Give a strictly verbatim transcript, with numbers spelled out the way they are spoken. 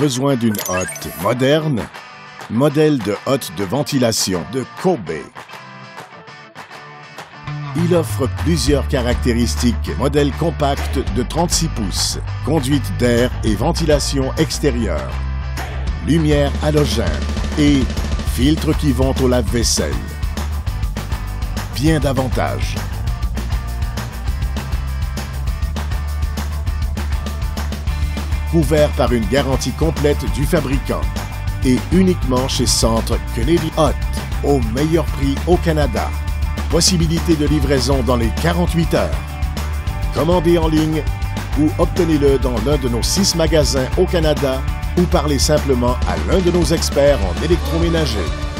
Besoin d'une hotte moderne? Modèle de hotte de ventilation de Kobe. Il offre plusieurs caractéristiques. Modèle compact de trente-six pouces, conduite d'air et ventilation extérieure, lumière halogène et filtres qui vont au lave-vaisselle. Bien davantage. Couvert par une garantie complète du fabricant et uniquement chez Centre Kennedy Hot, au meilleur prix au Canada. Possibilité de livraison dans les quarante-huit heures. Commandez en ligne ou obtenez-le dans l'un de nos six magasins au Canada ou parlez simplement à l'un de nos experts en électroménager.